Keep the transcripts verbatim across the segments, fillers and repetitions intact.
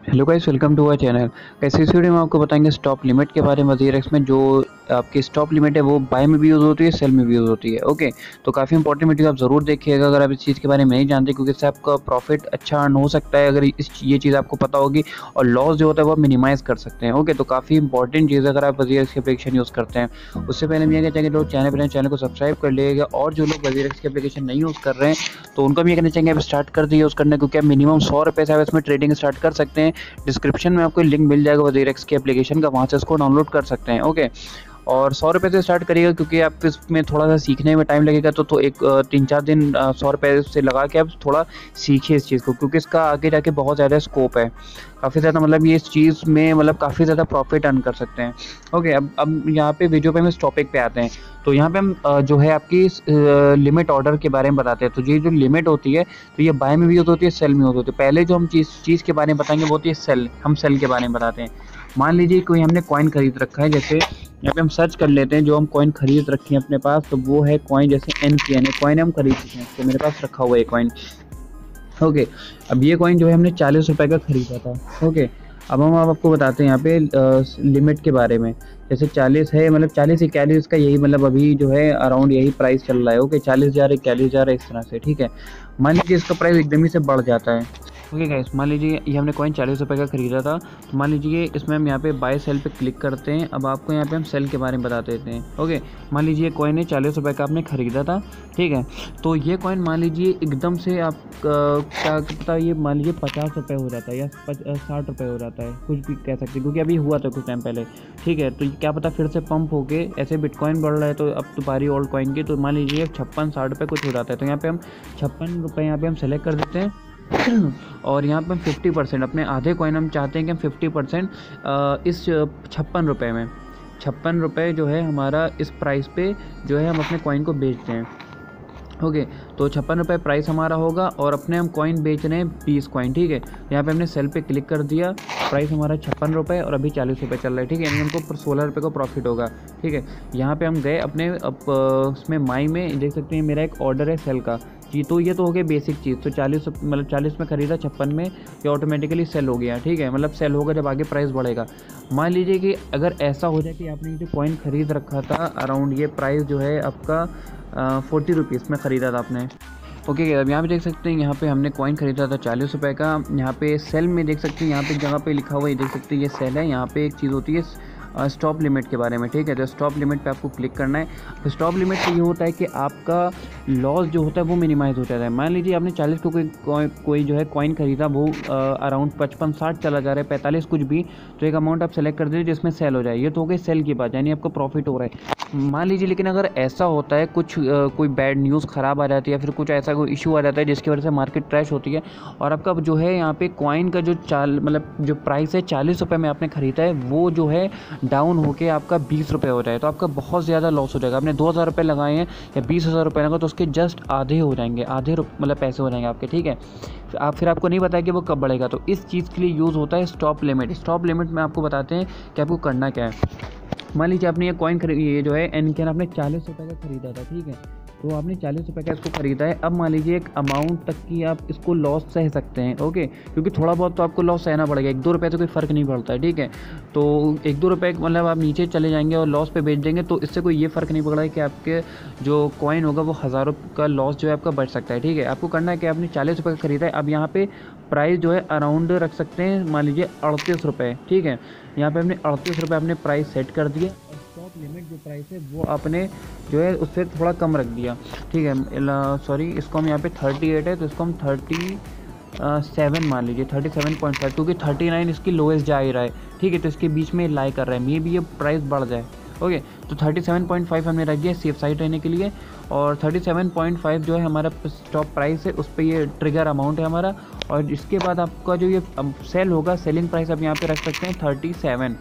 Hello guys, welcome to our channel. Guys, इस video में आपको बताएंगे स्टॉप लिमिट के बारे में। वजीरेक्स में जो आपकी स्टॉप लिमिट है वो बाय में भी यूज़ होती है, सेल में भी यूज़ होती है। ओके, तो काफ़ी इंपॉर्टेंट वीडियो आप ज़रूर देखिएगा अगर आप इस चीज़ के बारे में नहीं जानते, क्योंकि इससे आपका प्रॉफिट अच्छा अर्न हो सकता है अगर इस ये चीज़ आपको पता होगी, और लॉस जो होता है वो मिनिमाइज़ कर सकते हैं। ओके, तो काफ़ी इंपॉर्टेंट चीज़ है अगर आप वजीरेक्स की एप्लीकेशन यूज़ करते हैं। उससे पहले मैं ये कहना चाहेंगे, लोग चैनल पर चैनल को सब्सक्राइब कर लीजिएगा, और जो लोग वजीरेक्स की एप्लीकेशन नहीं यूज़ कर रहे हैं तो उनको भी ये कहना चाहेंगे आप स्टार्ट कर दिए यूज़ करना, क्योंकि आप मिनिमम सौ रुपये से आप इसमें ट्रेडिंग स्टार्ट कर सकते हैं। डिस्क्रिप्शन में आपको लिंक मिल जाएगा वजीरेक्स की एप्लीकेशन का, वहाँ से इसको डाउनलोड कर सकते हैं। ओके, और सौ रुपये से स्टार्ट करिएगा, क्योंकि आप इसमें थोड़ा सा सीखने में टाइम लगेगा, तो तो एक अ, तीन चार दिन अ, सौ रुपये से लगा के आप थोड़ा सीखिए इस चीज़ को, क्योंकि इसका आगे जाके बहुत ज़्यादा स्कोप है। काफ़ी ज़्यादा मतलब ये इस चीज़ में मतलब काफ़ी ज़्यादा प्रॉफिट अर्न कर सकते हैं। ओके, अब अब यहाँ पे वीडियो पे हम इस टॉपिक पे आते हैं। तो यहाँ पे हम अ, जो है आपकी लिमिट ऑर्डर के बारे में बताते हैं। तो ये जो लिमिट होती है, तो ये बाय में भी यूज़ होती है, सेल में यूज़ होती है। पहले जो हम चीज़ चीज़ के बारे में बताएंगे वो होती है सेल। हम सेल के बारे में बताते हैं। मान लीजिए कोई हमने कॉइन खरीद रखा है, जैसे यहाँ पे हम सर्च कर लेते हैं जो हम कॉइन खरीद रखे हैं अपने पास, तो वो है कॉइन जैसे एन की एन कॉइन हम खरीद चुके हैं, तो मेरे पास रखा हुआ है कॉइन। ओके, अब ये कॉइन जो है हमने चालीस रुपए का खरीदा था। ओके, अब हम अब आपको बताते हैं यहाँ पे लिमिट के बारे में। जैसे चालीस है, मतलब चालीस इक्यालीस का यही मतलब अभी जो है अराउंड यही प्राइस चल रहा है। ओके, चालीस हज़ार इक्यालीस हज़ार इस तरह से, ठीक है। मान लीजिए इसका प्राइस एकदम ही से बढ़ जाता है। ओके गाइस, मान लीजिए ये हमने कॉइन चालीस रुपये का खरीदा था, तो मान लीजिए इसमें हम यहाँ पे बाय सेल पे क्लिक करते हैं। अब आपको यहाँ पे हम सेल के बारे में बता देते हैं। ओके, मान लीजिए कॉइन है चालीस रुपये का आपने खरीदा था, ठीक है। तो ये कॉइन मान लीजिए एकदम से आप क्या पता ये मान लीजिए पचास रुपये हो जाता है या साठ रुपये हो जाता है, कुछ भी कह सकते हैं, क्योंकि अभी हुआ था कुछ टाइम पहले, ठीक है। तो क्या पता फिर से पंप होके ऐसे बिटकॉइन बढ़ रहा है, तो अब तो बारी ओल्ड कॉइन की, तो मान लीजिए छप्पन साठ रुपये कुछ हो जाता है। तो यहाँ पे हम छप्पन रुपये यहाँ पे हम सेलेक्ट कर देते हैं, और यहाँ पे हम फिफ्टी परसेंट अपने आधे कॉइन हम चाहते हैं कि हम फिफ्टी परसेंट इस छप्पन रुपये में छप्पन रुपये जो है हमारा इस प्राइस पे जो है हम अपने कॉइन को बेचते हैं। ओके, तो छप्पन रुपये प्राइस हमारा होगा, और अपने हम कॉइन बेच रहे हैं बीस कॉइन, ठीक है। यहाँ पे हमने सेल पे क्लिक कर दिया, प्राइस हमारा छप्पन रुपये और अभी चालीस रुपये चल रहा है, ठीक है। यानी हमको सोलह रुपये का प्रॉफिट होगा, ठीक है। यहाँ पे हम गए अपने अब उसमें माई में देख सकते हैं मेरा एक ऑर्डर है सेल का जी। तो ये तो हो गया बेसिक चीज़। तो चालीस मतलब चालीस में खरीदा, छप्पन में ये ऑटोमेटिकली सेल हो गया, ठीक है। मतलब सेल होगा जब आगे प्राइस बढ़ेगा। मान लीजिए कि अगर ऐसा हो जाए कि आपने जो कॉइन खरीद रखा था अराउंड ये प्राइस जो है आपका फोर्टी रुपीज़ में ख़रीदा था आपने। ओके, अब यहाँ पे देख सकते हैं, यहाँ पे हमने कॉइन खरीदा था चालीस रुपये का। यहाँ पे सेल में देख सकते हैं, यहाँ पे जगह पे लिखा हुआ है, देख सकते हैं ये सेल है। यहाँ पे एक चीज़ होती है स्टॉप लिमिट के बारे में, ठीक है। तो स्टॉप लिमिट पे आपको क्लिक करना है। तो स्टॉप लिमिट से ये होता है कि आपका लॉस जो होता है वो मिनिमाइज़ हो जाता है। मान लीजिए आपने चालीस को कोई कोई, कोई जो है कॉइन खरीदा, वो अराउंड पचपन साठ चला जा रहा है, पैंतालीस कुछ भी, तो एक अमाउंट आप सेलेक्ट कर दीजिए जिसमें सेल हो जाए। ये तो हो गई सेल की बात, यानी आपको प्रॉफिट हो रहा है। मान लीजिए लेकिन अगर ऐसा होता है कुछ आ, कोई बैड न्यूज़ ख़राब आ जाती है, या फिर कुछ ऐसा कोई इशू आ जाता है जिसकी वजह से मार्केट क्रैश होती है, और आपका जो है यहाँ पे कॉइन का जो चाल मतलब जो प्राइस है चालीस रुपये में आपने ख़रीदा है, वो जो है डाउन होके आपका बीस रुपये हो जाए, तो आपका बहुत ज़्यादा लॉस हो जाएगा। आपने दो हज़ार रुपये लगाए हैं या बीस हज़ार रुपये लगा, तो उसके जस्ट आधे हो जाएंगे, आधे मतलब पैसे हो जाएंगे आपके, ठीक है। आप फिर आपको नहीं पता है कि वो कब बढ़ेगा। तो इस चीज़ के लिए यूज़ होता है स्टॉप लिमिट। स्टॉप लिमिट में आपको बताते हैं कि आपको करना क्या है। मान लीजिए आपने ये कॉइन खरीदी, ये जो है एन कैन आपने चालीस रुपये का ख़रीदा था, ठीक है। तो आपने चालीस रुपये का इसको ख़रीदा है। अब मान लीजिए एक अमाउंट तक की आप इसको लॉस सह सकते हैं, ओके, क्योंकि थोड़ा बहुत तो आपको लॉस सहना पड़ेगा। एक दो रुपये से कोई फ़र्क नहीं पड़ता है, ठीक है। तो एक दो रुपये मतलब आप नीचे चले जाएंगे और लॉस पे बेच देंगे, तो इससे कोई ये फ़र्क नहीं पड़ रहा है कि आपके जो कॉइन होगा वो हज़ारों का लॉस जो है आपका बढ़ सकता है, ठीक है। आपको करना है कि आपने चालीस रुपये का ख़रीदा है। अब यहाँ पे प्राइस जो है अराउंड रख सकते हैं, मान लीजिए अड़तीस रुपये, ठीक है। यहाँ पे हमने अड़तीस रुपये अपने प्राइस सेट कर दिया, और स्टॉप लिमिट जो प्राइस है वो आपने जो है उससे थोड़ा कम रख दिया, ठीक है। सॉरी, इसको हम यहाँ पे थर्टी एट है, तो इसको हम थर्टी सेवन मान लीजिए, थर्टी सेवन पॉइंट फाइव, क्योंकि थर्टी नाइन इसकी लोएस्ट जा ही रहा है, ठीक है। तो इसके बीच में लाई कर रहा है, मे बी ये प्राइस बढ़ जाए, ओके। तो थर्टी सेवन पॉइंट फाइव हमने रख दिया सेफ साइड रहने के लिए, और थर्टी सेवन पॉइंट फाइव जो है हमारा स्टॉप प्राइस है, उस पर ये ट्रिगर अमाउंट है हमारा। और इसके बाद आपका जो ये सेल होगा, सेलिंग प्राइस आप यहाँ पे रख सकते हैं थर्टी सेवन,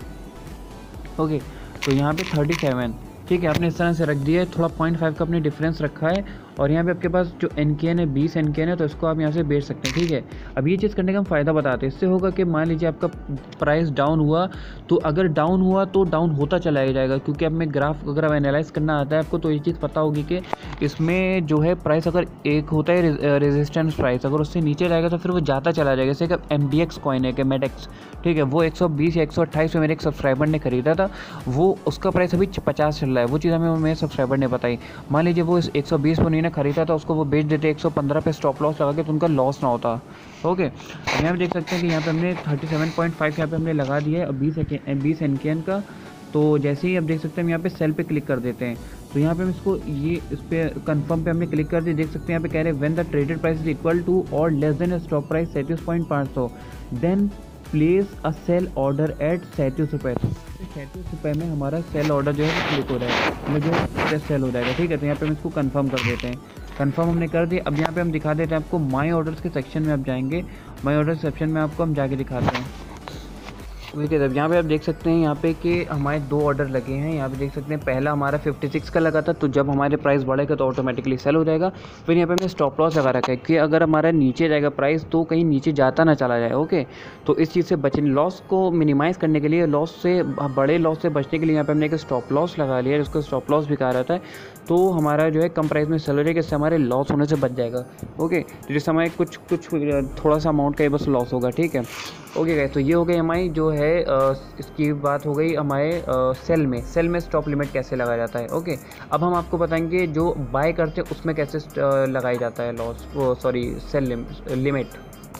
ओके। तो यहाँ पे थर्टी सेवन, ठीक है, आपने इस तरह से रख दिया है। थोड़ा पॉइंट फाइव का अपने डिफरेंस रखा है, और यहाँ पे आपके पास जो एन के एन है बीस एन के एन है, तो इसको आप यहाँ से बेच सकते हैं, ठीक है। अब ये चीज़ करने का हम फ़ायदा बताते हैं। इससे होगा कि मान लीजिए आपका प्राइस डाउन हुआ, तो अगर डाउन हुआ तो डाउन होता चला जाएगा, क्योंकि अब में ग्राफ अगर आप एनालाइज करना आता है आपको, तो ये चीज़ पता होगी कि इसमें जो है प्राइस अगर एक होता है रेजिस्टेंस प्राइस, अगर उससे नीचे जाएगा तो फिर वो जाता चला जाएगा। जैसे कि एम डी एक्स कॉइन है कि मेडेक्स, ठीक है, वो एक सौ बीस या एक सौ अट्ठाईस में मेरे एक सब्सक्राइबर ने खरीदा था, वो उसका प्राइस अभी पचास चल रहा है। वो चीज़ हमें मेरे सब्सक्राइबर ने बताई। मान लीजिए वो एक सौ बीस पर उन्होंने खरीदा था, उसको वो बेच देते एक सौ पंद्रह पे स्टॉप लॉस लगा के, तो उनका लॉस ना होता। ओके, यहाँ पे देख सकते हैं कि यहाँ पे हमने थर्टी सेवन पॉइंट फाइव यहाँ पे हमने लगा दिया है बीस बीस एन के एन का। तो जैसे ही आप देख सकते हैं हम यहाँ पे सेल पे क्लिक कर देते हैं, तो यहाँ पे हम इसको ये इस पर कंफर्म पे हमने क्लिक कर दिया। देख सकते हैं यहाँ पे कह रहे हैं when the traded price is equal to और लेस देन स्टॉप प्राइस सैंतीस पॉइंट पाँच सौ then place a sell order at सैंतीस रुपये। सैंतीस रुपये में हमारा सेल ऑर्डर जो है क्लिक हो रहा है, मतलब जो है सेल हो जाएगा, ठीक है। तो यहाँ पे हम इसको कंफर्म कर देते हैं। कंफर्म हमने कर दिया। अब यहाँ पे हम दिखा देते हैं आपको माई ऑर्डर्स के सेक्शन में आप जाएंगे, माई ऑर्डर सेक्शन में आपको हम जाके दिखाते हैं। ठीक है, तब यहाँ पे आप देख सकते हैं यहाँ पे कि हमारे दो ऑर्डर लगे हैं। यहाँ पे देख सकते हैं पहला हमारा छप्पन का लगा था, तो जब हमारे प्राइस बढ़ेगा तो ऑटोमेटिकली सेल हो जाएगा। फिर यहाँ पे हमने स्टॉप लॉस लगा रखा है कि अगर हमारा नीचे जाएगा प्राइस तो कहीं नीचे जाता ना चला जाए। ओके, तो इस चीज़ से बचने, लॉस को मिनिमाइज़ करने के लिए, लॉस से बड़े लॉस से बचने के लिए यहाँ पे हमने एक स्टॉप लॉस लगा लिया, जिसको स्टॉप लॉस भी कहा रहता है। तो हमारा जो है कम प्राइस में सेल हो जाएगा, इससे हमारे लॉस होने से बच जाएगा। ओके, तो जैसे हमारे कुछ कुछ थोड़ा सा अमाउंट का बस लॉस होगा, ठीक है। ओके गाइस, तो ये हो गई हमारी जो है आ, इसकी बात हो गई हमारे आ, सेल में सेल में स्टॉप लिमिट कैसे लगाया जाता है। ओके, अब हम आपको बताएंगे जो बाय करते हैं उसमें कैसे लगाया जाता है लॉस, वो sorry sell limit.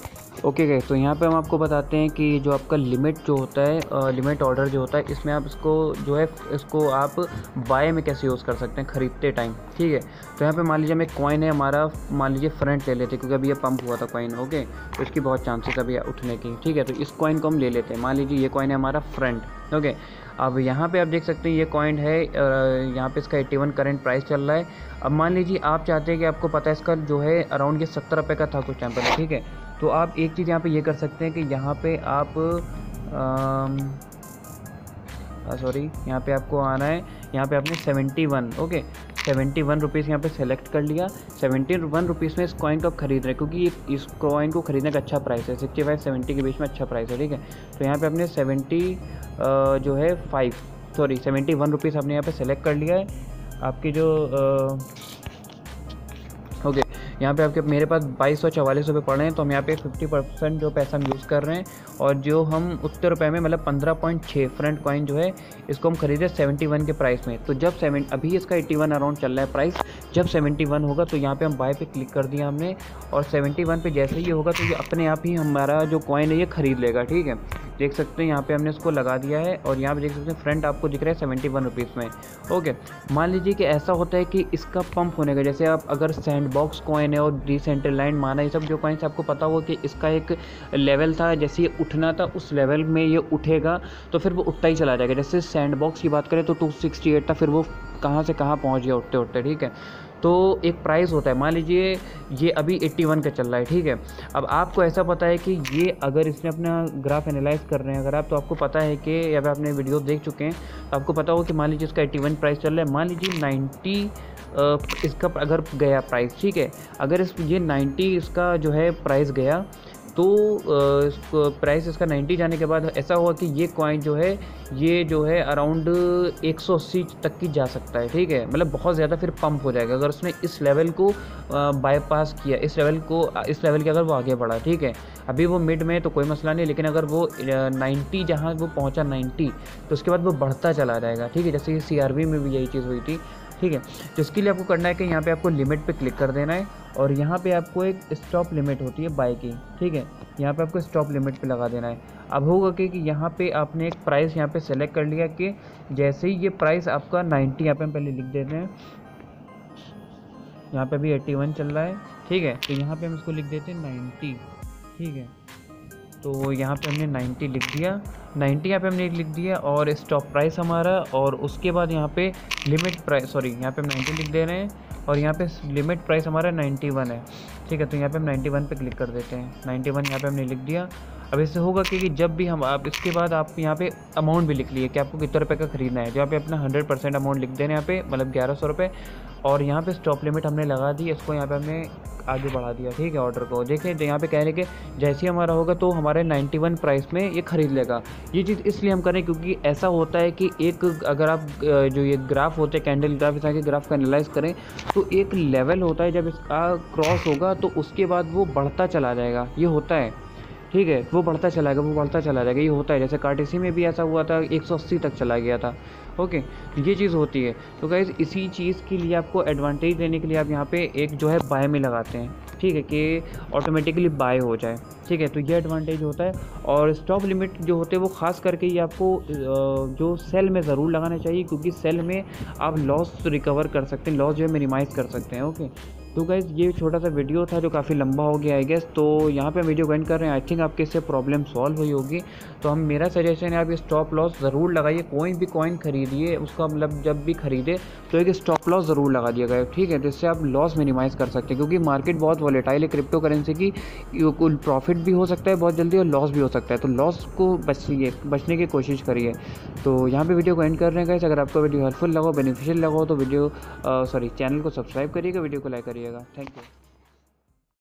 Okay guys, तो यहाँ पे हम आपको बताते हैं कि जो आपका लिमिट जो होता है, लिमिट ऑर्डर जो होता है, इसमें आप इसको जो है इसको आप बाय में कैसे यूज़ कर सकते हैं खरीदते टाइम, ठीक है। तो यहाँ पे मान लीजिए हमें कॉइन है हमारा, मान लीजिए फ्रंट ले लेते हैं क्योंकि अभी ये पंप हुआ था कॉइन। ओके, तो इसकी बहुत चांसेस अभी उठने की, ठीक है। तो इस कॉइन को हम ले लेते हैं, मान लीजिए ये कॉइन है हमारा फ्रंट। ओके, अब यहाँ पे आप देख सकते हैं ये कॉइन है, यहाँ पे इसका इक्यासी करंट प्राइस चल रहा है। अब मान लीजिए आप चाहते हैं कि आपको पता है इसका जो है अराउंड ये सत्तर रुपये का था कुछ टाइम पहले, ठीक है। तो आप एक चीज़ यहाँ पे ये कर सकते हैं कि यहाँ पे आप सॉरी यहाँ पे आपको आना है, यहाँ पे आपने seventy one, okay, seventy one rupees यहाँ पे सेलेक्ट कर लिया। सेवेंटी वन रुपीज़ में इस कॉइन को आप खरीद रहे हैं क्योंकि ये इस कॉइन को खरीदने का अच्छा प्राइस है, सिक्सटी फाइव सेवेंटी के बीच में अच्छा प्राइस है, ठीक है। तो यहाँ पे आपने सेवेंटी जो है five sorry seventy one rupees आपने यहाँ पे सेलेक्ट कर लिया है। आपकी जो ओके okay, यहाँ पे आपके मेरे पास बाईस सौ चवालीस रुपये पड़ रहे हैं, तो हम यहाँ पे फिफ्टी परसेंट जो पैसा हम यूज़ कर रहे हैं, और जो हम उतने रुपए में मतलब पंद्रह पॉइंट छः फ्रंट कॉइन जो है इसको हम खरीदे सेवेंटी वन के प्राइस में। तो जब सेवन अभी इसका एट्टी वन अराउंड चल रहा है प्राइस, जब सेवेंटी वन होगा तो यहाँ पे हम बाय पे क्लिक कर दिया हमने, और सेवेंटी वन पे जैसे ही होगा तो ये अपने आप ही हमारा जो कॉइन है ये खरीद लेगा, ठीक है। देख सकते हैं यहाँ पे हमने इसको लगा दिया है, और यहाँ पे देख सकते हैं फ्रंट आपको दिख रहा है सेवेंटी वन रुपीज़ में। ओके, मान लीजिए कि ऐसा होता है कि इसका पंप होने का, जैसे आप अगर सैंडबॉक्स कॉइन है और डिसेंट्रलाइज्ड माना, ये सब जो कॉइन्स आपको पता हो कि इसका एक लेवल था, जैसे ये उठना था उस लेवल में ये उठेगा तो फिर वो उठता ही चला जाएगा। जैसे सैंडबॉक्स की बात करें तो टू सिक्सटी एट था, फिर वो कहाँ से कहाँ पहुँच गया उठते उठते, ठीक है। तो एक प्राइस होता है, मान लीजिए ये अभी इक्यासी का चल रहा है, ठीक है। अब आपको ऐसा पता है कि ये अगर इसने अपना ग्राफ एनालाइज कर रहे हैं अगर आप, तो आपको पता है कि या आपने वीडियो देख चुके हैं, तो आपको पता हो कि मान लीजिए इसका इक्यासी प्राइस चल रहा है, मान लीजिए नाइन्टी इसका अगर गया प्राइस, ठीक है। अगर इस ये नाइन्टी इसका जो है प्राइस गया तो प्राइस इसका नाइन्टी जाने के बाद ऐसा हुआ कि ये कॉइन जो है ये जो है अराउंड एक सौ अस्सी तक की जा सकता है, ठीक है। मतलब बहुत ज़्यादा फिर पंप हो जाएगा अगर उसने इस लेवल को बाईपास किया, इस लेवल को इस लेवल के अगर वो आगे बढ़ा, ठीक है। अभी वो मिड में तो कोई मसला नहीं, लेकिन अगर वो नाइन्टी जहाँ वो पहुँचा नाइन्टी, तो उसके बाद वो बढ़ता चला जाएगा, ठीक है। जैसे सी आर बी में भी यही चीज़ हुई थी, ठीक है। तो इसके लिए आपको करना है कि यहाँ पे आपको लिमिट पे क्लिक कर देना है, और यहाँ पे आपको एक स्टॉप लिमिट होती है बाय की, ठीक है। यहाँ पे आपको स्टॉप लिमिट पे लगा देना है। अब होगा कि, कि यहाँ पे आपने एक प्राइस यहाँ पे सेलेक्ट कर लिया कि जैसे ही ये प्राइस आपका नाइन्टी, यहाँ पे हम पहले लिख देते हैं, यहाँ पे भी इक्यासी चल रहा है, ठीक है। तो यहाँ पे हम इसको लिख देते हैं नाइन्टी, ठीक है। तो यहाँ पे हमने नाइन्टी लिख दिया, नाइन्टी यहाँ पे हमने लिख दिया, और स्टॉप प्राइस हमारा, और उसके बाद यहाँ पे लिमिट प्राइस सॉरी यहाँ पे हम नाइन्टी लिख दे रहे हैं, और यहाँ पे लिमिट प्राइस हमारा नाइन्टी वन है, ठीक है। तो यहाँ पे हम नाइन्टी वन पे क्लिक कर देते हैं, नाइन्टी वन यहाँ पे हमने लिख दिया। अब इससे होगा कि जब भी हम आप इसके बाद आप यहाँ पे अमाउंट भी लिख लिए कि आपको कितने रुपए का खरीदना है, जहाँ पे अपना हंड्रेड परसेंट अमाउंट लिख देना यहाँ पे, मतलब ग्यारह सौ रुपये। और यहाँ पे स्टॉप लिमिट हमने लगा दी, इसको यहाँ पे हमने आगे बढ़ा दिया, ठीक है। ऑर्डर को देखिए यहाँ पे कह रहे कि जैसे ही हमारा होगा तो हमारे नाइन्टी वन प्राइस में ये ख़रीद लेगा। ये चीज़ इसलिए हम करें क्योंकि ऐसा होता है कि एक अगर आप जो ये ग्राफ होते हैं कैंडल ग्राफ, इस तरह के ग्राफ का एनालाइज करें तो एक लेवल होता है, जब इसका क्रॉस होगा तो उसके बाद वो बढ़ता चला जाएगा, ये होता है, ठीक है। वो बढ़ता चलाएगा वो बढ़ता चला जाएगा, ये होता है। जैसे कार्टेसी में भी ऐसा हुआ था, एक सौ अस्सी तक चला गया था, ओके। ये चीज़ होती है। तो गाइस इसी चीज़ के लिए आपको एडवांटेज देने के लिए आप यहाँ पे एक जो है बाय में लगाते हैं, ठीक है, कि ऑटोमेटिकली बाय हो जाए, ठीक है। तो ये एडवांटेज होता है। और स्टॉप लिमिट जो होते हैं वो ख़ास करके ये आपको जो सेल में ज़रूर लगाना चाहिए, क्योंकि सेल में आप लॉस रिकवर कर सकते हैं, लॉस जो है मिनिमाइज़ कर सकते हैं, ओके। तो गाइज़ ये छोटा सा वीडियो था जो काफ़ी लंबा हो गया आई गेस, तो यहाँ पे वीडियो एंड कर रहे हैं। आई थिंक आपके इससे प्रॉब्लम सॉल्व हुई होगी। तो हम मेरा सजेशन है आप ये स्टॉप लॉस ज़रूर लगाइए, कोई भी कॉइन खरीदिए उसका मतलब जब भी खरीदे तो एक स्टॉप लॉस ज़रूर लगा दिया गया, ठीक है, जिससे आप लॉस मिनिमाइज़ कर सकते हैं। क्योंकि मार्केट बहुत वॉलेटाइल है क्रिप्टो करेंसी की, कुल प्रॉफिट भी हो सकता है बहुत जल्दी और लॉस भी हो सकता है, तो लॉस को बचिए, बचने की कोशिश करिए। तो यहाँ पे वीडियो को एंड कर रहे हैं गाइस। अगर आपको वीडियो हेल्पफुल लगा, बेनिफिशियल लगा तो वीडियो सॉरी चैनल को सब्सक्राइब करिएगा, वीडियो को लाइक करिएगा। Thank you.